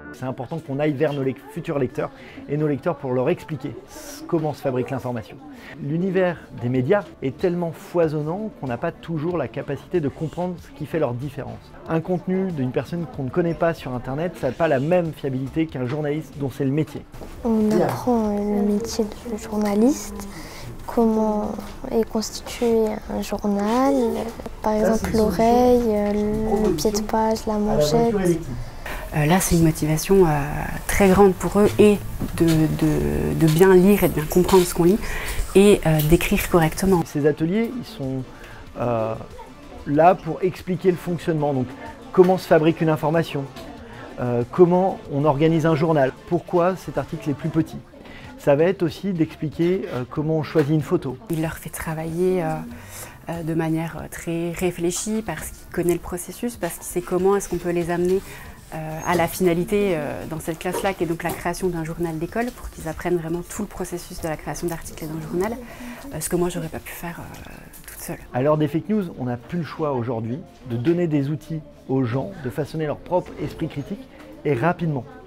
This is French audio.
C'est important qu'on aille vers nos futurs lecteurs et nos lecteurs pour leur expliquer comment se fabrique l'information. L'univers des médias est tellement foisonnant qu'on n'a pas toujours la capacité de comprendre ce qui fait leur différence. Un contenu d'une personne qu'on ne connaît pas sur Internet, ça n'a pas la même fiabilité qu'un journaliste dont c'est le métier. On apprend le métier de journaliste, comment est constitué un journal, par exemple l'oreille, le pied de page, la manchette. Là, c'est une motivation très grande pour eux et de bien lire et de bien comprendre ce qu'on lit et d'écrire correctement. Ces ateliers, ils sont là pour expliquer le fonctionnement, donc comment se fabrique une information, comment on organise un journal, pourquoi cet article est plus petit. Ça va être aussi d'expliquer comment on choisit une photo. Il leur fait travailler de manière très réfléchie parce qu'il connaît le processus, parce qu'il sait comment est-ce qu'on peut les amener à la finalité dans cette classe-là, qui est donc la création d'un journal d'école, pour qu'ils apprennent vraiment tout le processus de la création d'articles dans le journal, ce que moi j'aurais pas pu faire toute seule. À l'heure des fake news, on n'a plus le choix aujourd'hui de donner des outils aux gens, de façonner leur propre esprit critique et rapidement.